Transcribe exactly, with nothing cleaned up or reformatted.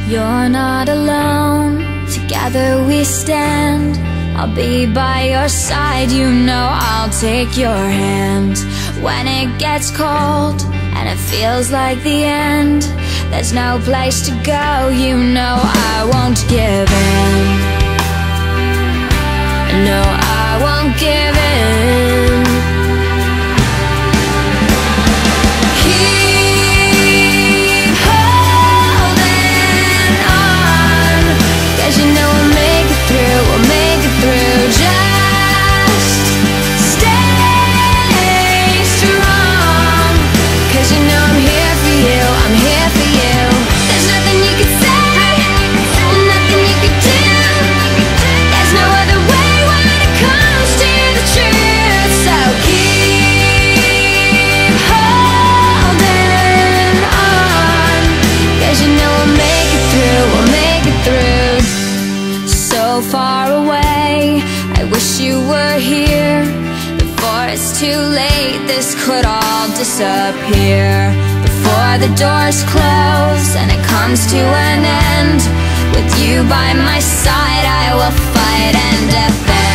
You're not alone, together we stand. I'll be by your side, you know I'll take your hand. When it gets cold and it feels like the end, there's no place to go, you know I won't give in. No, I won't give in. Keep holding on, 'cause you know we'll make it through, we'll make it through. Just stay strong, 'cause you know I'm here for you, I'm here for you. There's nothing you can say, nothing you can do. There's no other way when it comes to the truth. So keep holding on, 'cause you know we'll make it through, we'll make it through. So far away, I wish you were here. Before it's too late, this could all disappear. Before the doors close and it comes to an end, with you by my side I will fight and defend.